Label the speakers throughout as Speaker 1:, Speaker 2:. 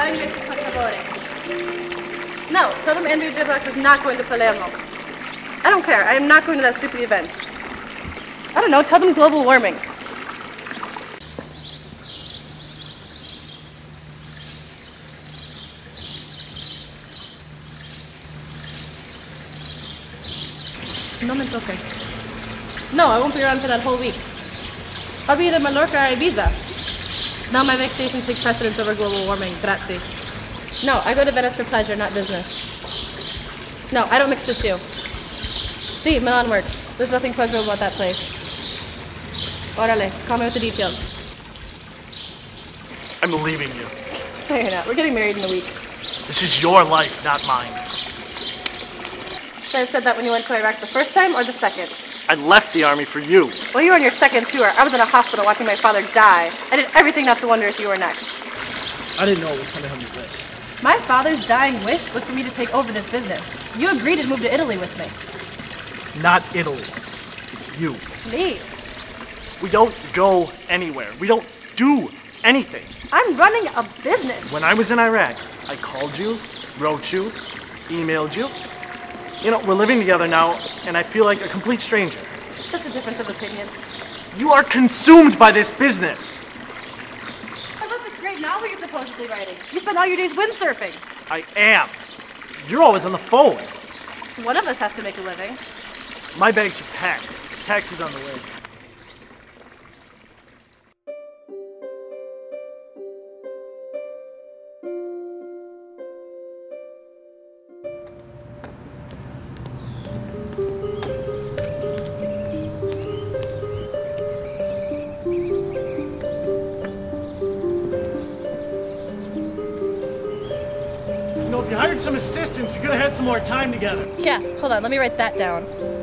Speaker 1: inglese, per favore. No, tell them Andrea Jiblox is not going to Palermo. I don't care. I am not going to that stupid event. I don't know. Tell them global warming. No me toques. No, I won't be around for that whole week. I'll be either Mallorca or Ibiza. Now my vacation takes precedence over global warming. Grazie. No, I go to Venice for pleasure, not business. No, I don't mix the two. See, Milan works. There's nothing pleasurable about that place. Orale, call me with the details.
Speaker 2: I'm leaving you.
Speaker 1: No, you're not. We're getting married in a week.
Speaker 2: This is your life, not mine.
Speaker 1: Should I have said that when you went to Iraq the first time or the second?
Speaker 2: I left the army for you.
Speaker 1: Well, you were on your second tour. I was in a hospital watching my father die. I did everything not to wonder if you were next.
Speaker 2: I didn't know it was coming on your list.
Speaker 1: My father's dying wish was for me to take over this business. You agreed to move to Italy with me.
Speaker 2: Not Italy. It's you.
Speaker 1: Me?
Speaker 2: We don't go anywhere. We don't do anything.
Speaker 1: I'm running a business.
Speaker 2: When I was in Iraq, I called you, wrote you, emailed you. You know, we're living together now, and I feel like a complete stranger.
Speaker 1: Just a difference of opinion.
Speaker 2: You are consumed by this business.
Speaker 1: I love this great novel you're supposedly writing. You spend all your days windsurfing.
Speaker 2: I am. You're always on the phone.
Speaker 1: One of us has to make a living.
Speaker 2: My bags are packed. Taxi's on the way. You know, if you hired some assistants, you could have had some more time together.
Speaker 1: Yeah, hold on. Let me write that down.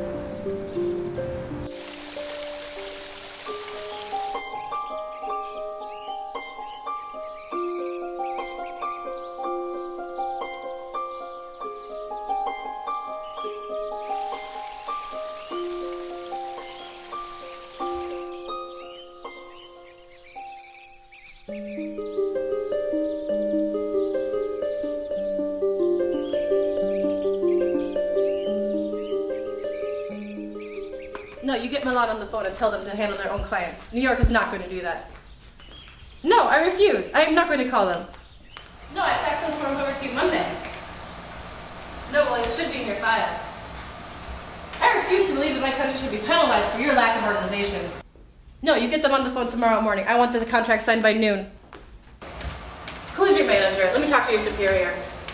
Speaker 1: No, you get Milan on the phone and tell them to handle their own clients. New York is not going to do that. No, I refuse. I am not going to call them. No, I faxed those forms over to you Monday. No, well, it should be in your file. I refuse to believe that my country should be penalized for your lack of organization. No, you get them on the phone tomorrow morning. I want the contract signed by noon. Who's your manager? Let me talk to your superior.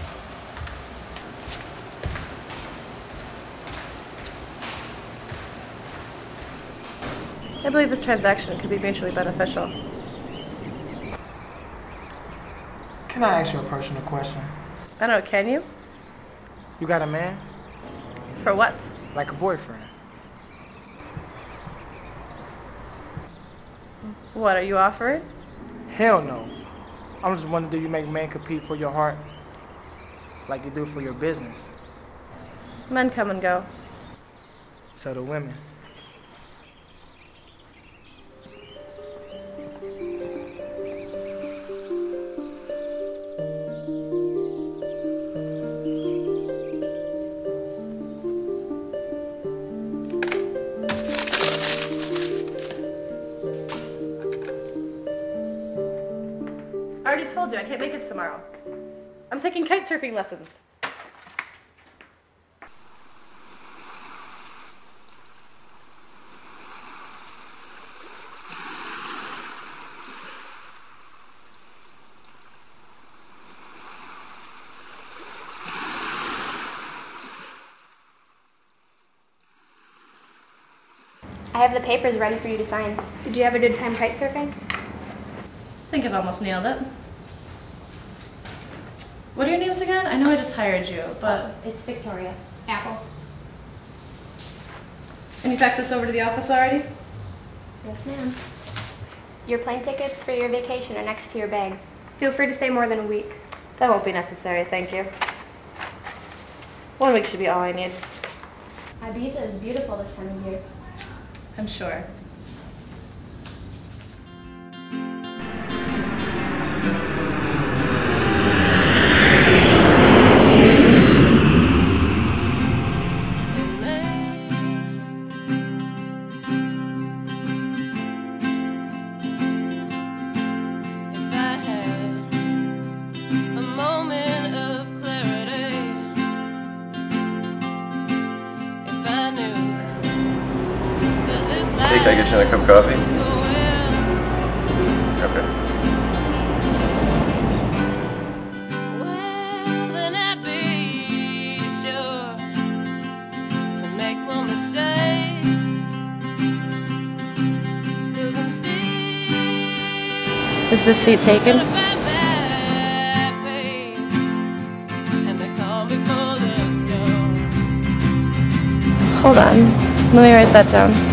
Speaker 1: I believe this transaction could be mutually beneficial.
Speaker 3: Can I ask you a personal question?
Speaker 1: I don't know, can you?
Speaker 3: You got a man?
Speaker 1: For what?
Speaker 3: Like a boyfriend?
Speaker 1: What, are you offering?
Speaker 3: Hell no. I'm just wondering, do you make men compete for your heart like you do for your business?
Speaker 1: Men come and go.
Speaker 3: So do women.
Speaker 1: I already told you, I can't make it tomorrow. I'm taking kite surfing lessons.
Speaker 4: I have the papers ready for you to sign. Did you have a good time kite surfing?
Speaker 1: I think I've almost nailed it. What are your names again? I know I just hired you, but...
Speaker 4: It's Victoria. Apple.
Speaker 1: And you faxed this over to the office already?
Speaker 4: Yes, ma'am. Your plane tickets for your vacation are next to your bag. Feel free to stay more than a week.
Speaker 1: That won't be necessary, thank you. 1 week should be all I need.
Speaker 4: Ibiza is beautiful this time of year.
Speaker 1: I'm sure.
Speaker 5: Can I get you another cup of coffee? Okay.
Speaker 1: Is this seat taken? Hold on. Let me write that down.